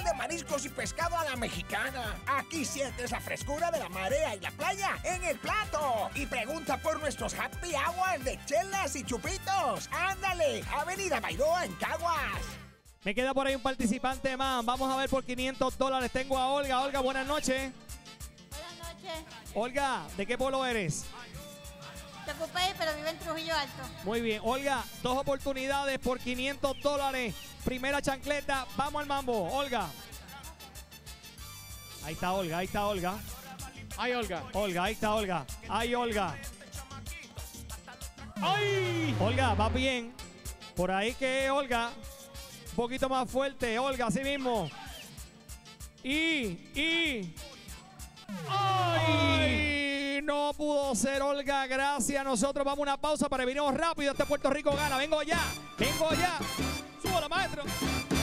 especial de mariscos y pescado a la mexicana. Aquí sientes la frescura de la marea y la playa en el plato. Y pregunta por nuestros happy hours de chelas y chupitos. ¡Ándale! Avenida Bairoa en Caguas. Me queda por ahí un participante más. Vamos a ver por $500. Tengo a Olga. Olga, buenas noches. Buenas noches. Olga, ¿de qué pueblo eres? Te ocupé, pero vivo en Trujillo Alto. Muy bien. Olga, 2 oportunidades por $500. Primera chancleta. Vamos al mambo. Olga. Ahí está Olga, ahí está Olga. Ay, Olga. Olga, ahí está Olga. Ay, Olga. ¡Ay! Olga, va bien. Por ahí que Olga. Un poquito más fuerte. Olga, así mismo. ¡Ay! No pudo ser, Olga. Gracias. Nosotros vamos a una pausa para venir rápido. Este Puerto Rico gana. Vengo ya. Vengo ya. Súbala, maestro.